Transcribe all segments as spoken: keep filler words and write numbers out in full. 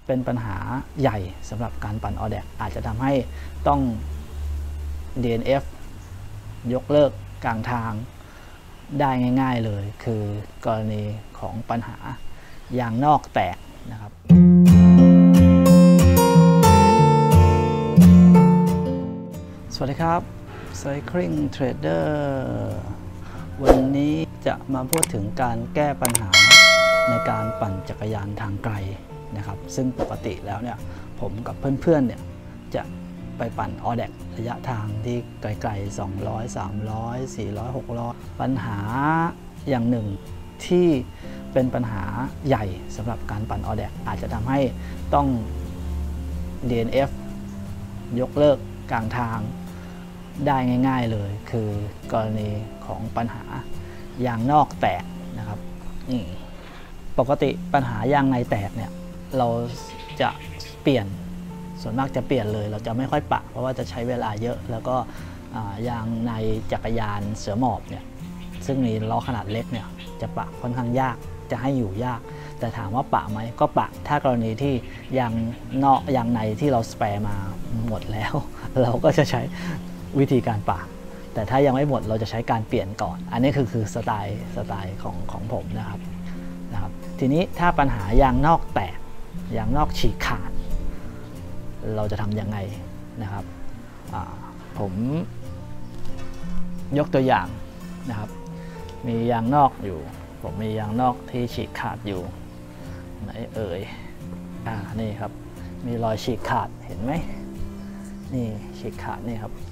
เป็นปัญหาใหญ่สำหรับการปั่น ออ ดี เอ ซี อาจจะทำให้ต้อง ดี เอ็น เอฟ ยกเลิกกลางทางได้ง่ายๆเลยคือกรณีของปัญหายางนอกแตกนะครับสวัสดีครับ Cycling Trader วันนี้จะมาพูดถึงการแก้ปัญหาในการปั่นจักรยานทางไกลนะครับซึ่งปกติแล้วเนี่ยผมกับเพื่อนๆเนี่ยจะไปปั่น ออ ดี เอ ซี ระยะทางที่ไกลๆสองร้อย สามร้อย สี่ร้อย หกร้อยปัญหาอย่างหนึ่งที่เป็นปัญหาใหญ่สำหรับการปั่น ออ ดี เอ ซี อาจจะทำให้ต้อง ดี เอ็น เอฟ ยกเลิกกลางทางได้ง่ายๆเลยคือกรณีของปัญหายางนอกแตกนะครับนี่ปกติปัญหายางในแตกเนี่ยเราจะเปลี่ยนส่วนมากจะเปลี่ยนเลยเราจะไม่ค่อยปะเพราะว่าจะใช้เวลาเยอะแล้วก็ยางในจักรยานเสือหมอบเนี่ยซึ่งมีล้อขนาดเล็กเนี่ยจะปะค่อนข้างยากจะให้อยู่ยากแต่ถามว่าปะไหมก็ปะถ้ากรณีที่ยางนอกยางในที่เราสเปร์มาหมดแล้วเราก็จะใช้วิธีการปะแต่ถ้ายังไม่หมดเราจะใช้การเปลี่ยนก่อนอันนี้คือคือสไตล์สไตล์ของของผมนะครับนะครับทีนี้ถ้าปัญหายางนอกแตกยางนอกฉีกขาดเราจะทำยังไงนะครับผมยกตัวอย่างนะครับมียางนอกอยู่ผมมียางนอกที่ฉีกขาดอยู่ไหนเอ่ยอ่านี่ครับมีรอยฉีกขาดเห็นไหมนี่ฉีกขาดนี่ครับ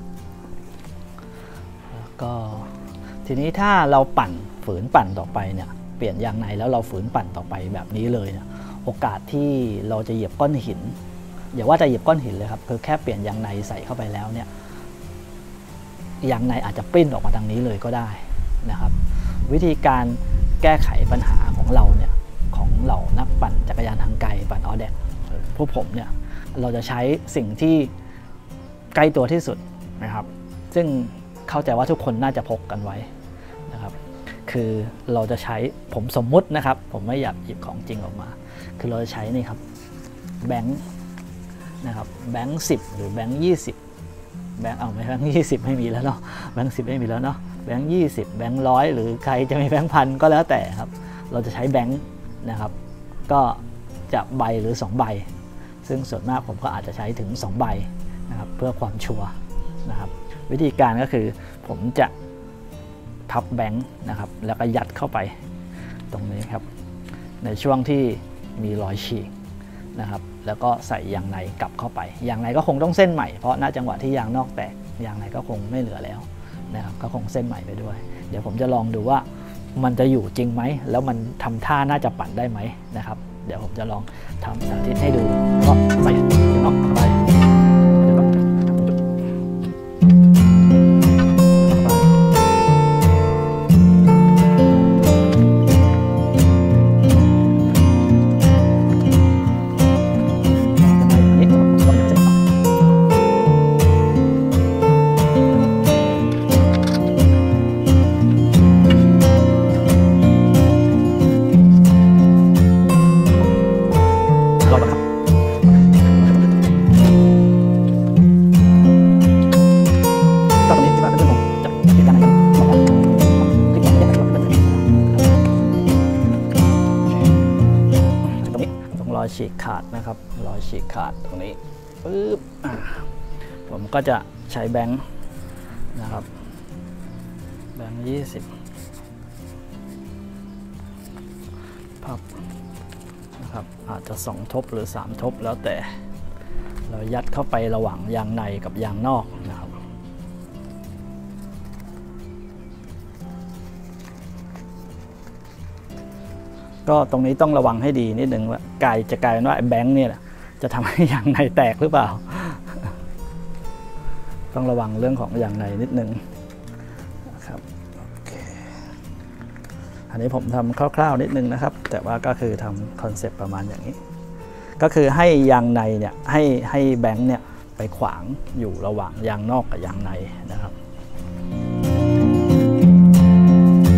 แล้วก็ทีนี้ถ้าเราปั่นฝืนปั่นต่อไปเนี่ยเปลี่ยนยางในแล้วเราฝืนปั่นต่อไปแบบนี้เลยเนี่ยโอกาสที่เราจะเหยียบก้อนหินอย่าว่าจะเหยียบก้อนหินเลยครับคือแค่เปลี่ยนยางในใส่เข้าไปแล้วเนี่ยยางในอาจจะปริ้นออกมาทางนี้เลยก็ได้นะครับวิธีการแก้ไขปัญหาของเราเนี่ยของเหล่านักปั่นจักรยานทางไกลปั่น ออ ดี เอ ซี พวกผมเนี่ยเราจะใช้สิ่งที่ใกล้ตัวที่สุดนะครับซึ่งเข้าใจว่าทุกคนน่าจะพกกันไว้นะครับคือเราจะใช้ผมสมมุตินะครับผมไม่อยากหยิบของจริงออกมาคือเราจะใช้นี่ครับแบงค์นะครับแบงค์สิบหรือแบงค์ยี่สิบแบงค์เอาไม่แบงค์ยี่สิบไม่มีแล้วเนาะแบงค์สิบไม่มีแล้วเนาะแบงค์ยี่สิบแบงค์ร้อยหรือใครจะมีแบงค์พันก็แล้วแต่ครับเราจะใช้แบงค์นะครับก็จะใบหรือสองใบซึ่งส่วนมากผมก็อาจจะใช้ถึงสองใบนะครับเพื่อความชัวร์นะครับวิธีการก็คือผมจะพับแบงค์นะครับแล้วก็ยัดเข้าไปตรงนี้ครับในช่วงที่มีรอยฉีกนะครับแล้วก็ใส่ยางในกลับเข้าไปยางในก็คงต้องเส้นใหม่เพราะณจังหวะที่ยางนอกแตกยางในก็คงไม่เหลือแล้วนะครับก็คงเส้นใหม่ไปด้วยเดี๋ยวผมจะลองดูว่ามันจะอยู่จริงไหมแล้วมันทำท่าน่าจะปั่นได้ไหมนะครับเดี๋ยวผมจะลองทำสาธิตให้ดูก็ใส่นอกไปรอยฉีกขาดนะครับรอยฉีกขาดตรงนี้ปึ๊บผมก็จะใช้แบงค์นะครับแบงค์ยี่สิบพับนะครับอาจจะสองทบหรือสามทบแล้วแต่เรายัดเข้าไประหว่างยางในกับยางนอกนะครับก็ตรงนี้ต้องระวังให้ดีนิดนึงว่ากายจะกลายเป็นว่าแบงค์เนี่ยจะทำให้ยางในแตกหรือเปล่าต้องระวังเรื่องของยางในนิดนึงนะครับโอเคอันนี้ผมทำคร่าวๆนิดนึงนะครับแต่ว่าก็คือทำคอนเซปต์ประมาณอย่างนี้ก็คือให้ยางในเนี่ยให้ให้แบงค์เนี่ยไปขวางอยู่ระหว่างยางนอกกับยางในนะครับ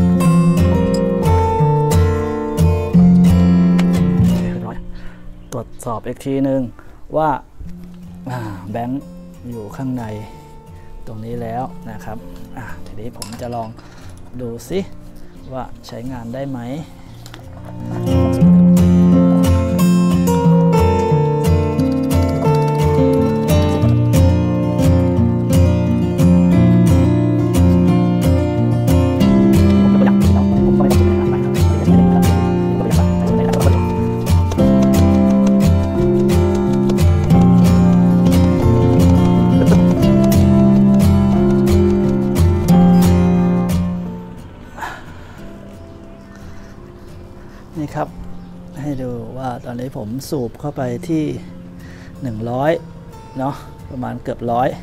ตสอบอีกทีหนึ่งว่าแบงค์อยู่ข้างในตรงนี้แล้วนะครับทีนี้ผมจะลองดูซิว่าใช้งานได้ไหมนี่ครับให้ดูว่าตอนนี้ผมสูบเข้าไปที่หนึ่งร้อยเนาะประมาณเกือบร้อย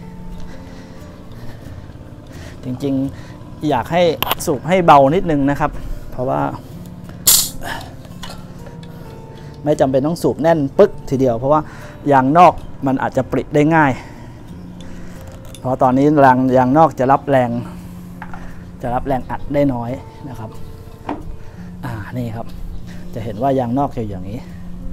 จริงๆอยากให้สูบให้เบานิดนึงนะครับเพราะว่าไม่จำเป็นต้องสูบแน่นปึ๊กทีเดียวเพราะว่ายางนอกมันอาจจะปริได้ง่ายเพราะตอนนี้ยางยางนอกจะรับแรงจะรับแรงอัดได้น้อยนะครับอ่านี่ครับจะเห็นว่ายางนอกอยู่อย่างนี้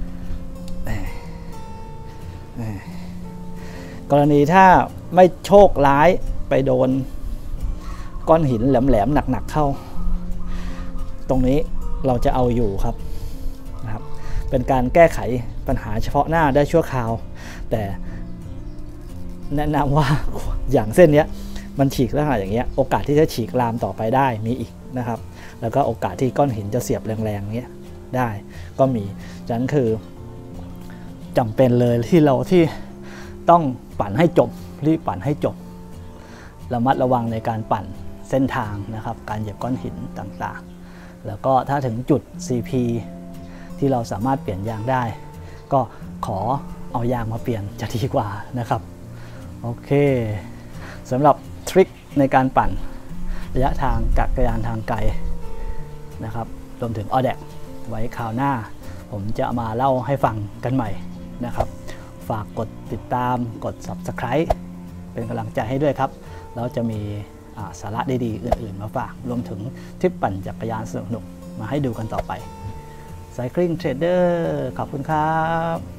กรณีถ้าไม่โชคร้ายไปโดนก้อนหินแหลมๆหนักๆเข้าตรงนี้เราจะเอาอยู่ครับนะครับเป็นการแก้ไขปัญหาเฉพาะหน้าได้ชั่วคราวแต่แนะนำว่าอย่างเส้นนี้มันฉีกลักษณะอย่างเงี้ยโอกาสที่จะฉีกลามต่อไปได้มีอีกนะครับแล้วก็โอกาสที่ก้อนหินจะเสียบแรงๆเงี้ยได้ก็มีฉะนั้นคือจำเป็นเลยที่เราที่ต้องปั่นให้จบรีบปั่นให้จบระมัดระวังในการปั่นเส้นทางนะครับการเหยียบก้อนหินต่างๆแล้วก็ถ้าถึงจุด ซี พี ที่เราสามารถเปลี่ยนยางได้ก็ขอเอายางมาเปลี่ยนจะดีกว่านะครับโอเคสำหรับทริคในการปั่นระยะทางจักรยานทางไกลนะครับรวมถึงออแดกไว้คราวหน้าผมจะมาเล่าให้ฟังกันใหม่นะครับฝากกดติดตามกด ซับสไครบ์ เป็นกำลังใจให้ด้วยครับแล้วจะมีสาระดีๆอื่นๆมาฝากรวมถึงทริปปั่นจักรยานสนุกๆมาให้ดูกันต่อไป Cycling Trader ขอบคุณครับ